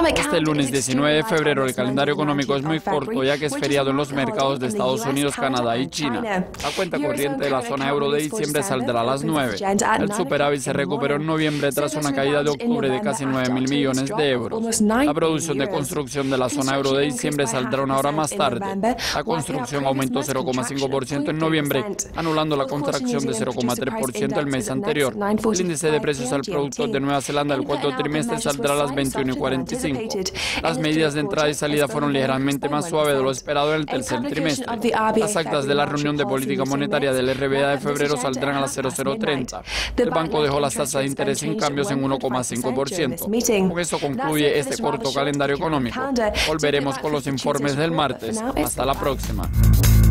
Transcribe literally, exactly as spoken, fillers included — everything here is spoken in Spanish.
Este lunes diecinueve de febrero el calendario económico es muy corto ya que es feriado en los mercados de Estados Unidos, Canadá y China. La cuenta corriente de la zona euro de diciembre saldrá a las nueve. El superávit se recuperó en noviembre tras una caída de octubre de casi nueve mil millones de euros. La producción de construcción de la zona euro de diciembre saldrá una hora más tarde. La construcción aumentó cero coma cinco por ciento en noviembre, anulando la contracción de cero coma tres por ciento el mes anterior. El índice de precios al productor de Nueva Zelanda del cuarto trimestre saldrá a las veintiuna y cuarenta y cinco. Las medidas de entrada y salida fueron ligeramente más suaves de lo esperado en el tercer trimestre. Las actas de la reunión de política monetaria del R B A de febrero saldrán a las cero cero treinta. El banco dejó las tasas de interés sin cambios en uno coma cinco por ciento. Con eso concluye este corto calendario económico. Volveremos con los informes del martes. Hasta la próxima.